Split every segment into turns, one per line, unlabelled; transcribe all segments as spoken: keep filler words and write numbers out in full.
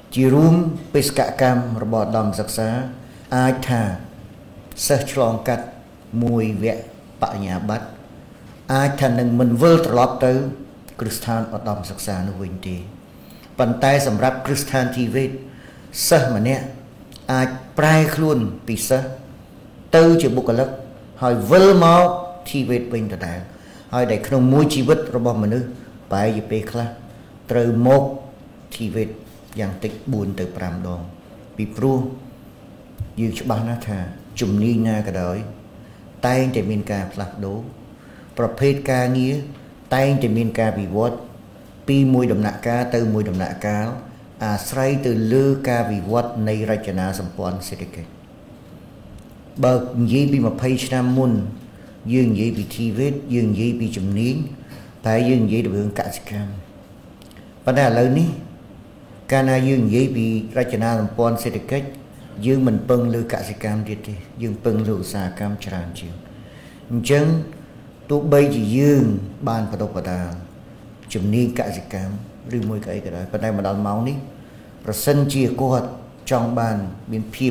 ជារួមបេសកកម្មរបស់ឧត្តមសិក្សាអាចថាសិស្សឆ្លងកាត់មួយវគ្គបញ្ញាបត្រអាចថានឹងមិនវិលត្រឡប់ទៅគ្រឹះស្ថានឧត្តមសិក្សានោះវិញទេប៉ុន្តែសម្រាប់គ្រឹះស្ថានធីវេតសិស្សម្នាក់អាចប្រែខ្លួនពីសិស្សទៅជាបុគ្គលិកហើយវិលមកធីវេតវិញដដែលហើយដែលក្នុងមួយជីវិតរបស់មនុស្សបែរជាពេលខ្លះត្រូវមកធីវេតយ៉ាងតិចbốnទៅfiveដងពីព្រោះយើងច្បាស់ណាស់ថាជំនាញណាក៏ដោយតែងតែមានការផ្លាស់ប្ដូរប្រភេទការងារតែងតែមានការវិវត្តពីមួយដំណាក់កាលទៅមួយដំណាក់កាលអាស្រ័យទៅលើការវិវត្តនៃរចនាសម្ព័ន្ធសេដ្ឋកិច្ចបើនិយាយពីtwentyឆ្នាំមុនយើងនិយាយពីធីវេតយើងនិយាយពីជំនាញតែយើងនិយាយទៅរឿងកសិកម្មប៉ុន្តែឥឡូវនេះកាលណាយើងនិយាយពីរចនាសម្ព័ន្ធសេដ្ឋកិច្ចយើងមិនពឹងលើកសិកម្មទៀតទេយើងពឹងលើឧស្សាហកម្មច្រើនជាងអញ្ចឹងទោះបីជាយើងបានបដិបដាជំនាញកសិកម្មឬមួយក៏អីក៏ដោយប៉ុន្តែមកដល់ម៉ោងនេះប្រសិនជាគាត់ចង់បានមានភាព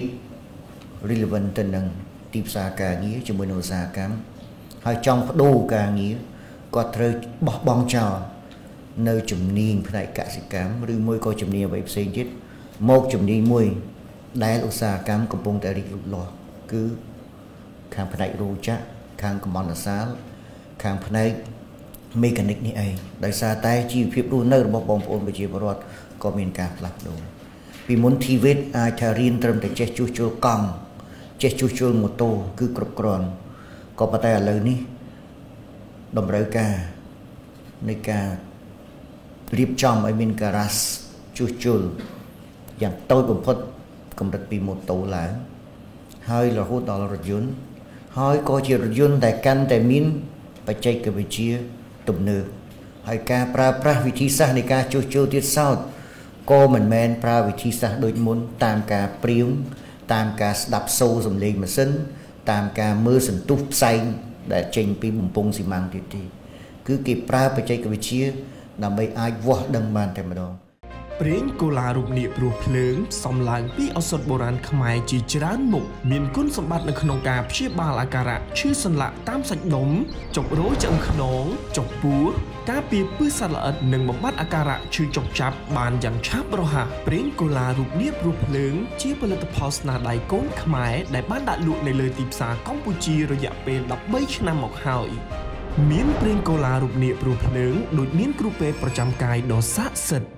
relevant ទៅនឹងទីផ្សារការងារជាមួយនឹងឧស្សាហកម្មហើយចង់បដូរការងារគាត់ត្រូវបោះបង់ចោលនៅជំនាញផ្នែកកសិកម្មឬមួយក៏ជំនាញអ្វីផ្សេងទៀតមកជំនាញមួយដែលឧស្សាហកម្មកំពុងតែរីកលូតលាស់គឺខាងផ្នែករោងចក្រខាងកំមន្តសាលខាងផ្នែកមេកានិកនេះឯងដោយសារតែជីវភាពរស់នៅរបស់បងប្អូនប្រជាពលរដ្ឋក៏មានការផ្លាស់ប្ដូរពីមុនធីវេតអាចថារៀនត្រឹមតែចេះជួសជុលកង់ចេះជួសជុលម៉ូតូគឺគ្រប់គ្រាន់ក៏ប៉ុន្តែឥឡូវនេះតម្រូវការនៃការរៀបចំឲ្យមានការ៉ាសជួសជុលយ៉ាងតូចបំផុតកម្រិតពីម៉ូតូឡើងហើយរហូតដល់រថយន្តហើយក៏ជារថយន្តដែលកាន់តែមានបច្ចេកវិទ្យាទំនើបហើយការប្រើប្រាស់វិធីសាស្ត្រនៃការជួសជុលទៀតសោតក៏មិនមែនប្រើវិធីសាស្ត្រដូចមុនតាមការព្រៀងតាមការស្ដាប់សូរសំឡេងម៉ាស៊ីនតាមការមើលសន្ទុះផ្សែងដែលចេញពីបំពង់ស៊ីម៉ាំងទៀតទេគឺគេប្រើបច្ចេកវិទ្យាដើម្បីអាចវាស់ដឹងបានតែម្ដងប្រេងកូឡារូបនាគព្រោះភ្លើងសំឡើងពីឱសថបុរាណខ្មែរជាច្រើនមុខមានគុណសម្បត្តិនៅក្នុងការព្យាបាលអាការៈឈឺសន្លាក់តាមសាច់ដុំចុករោឆ្អឹងខ្នងចុកពោះការពារពឹសសត្វល្អិតនិងបំបត្តិអាការៈឈឺចុកចាប់បានយ៉ាងឆាប់រហ័សប្រេងកូឡារូបនាគព្រោះភ្លើងជាផលិតផលស្នាដៃកូនខ្មែរដែលបានដាក់លក់នៅលើទីផ្សារកម្ពុជារយៈពេលthirteenឆ្នាំមកហើយមានប្រេងកូឡារូបនាគព្រោះភ្លើងដូចមានគ្រូពេទ្យប្រចាំកាយដ៏ស័ក្តិសិទ្ធិ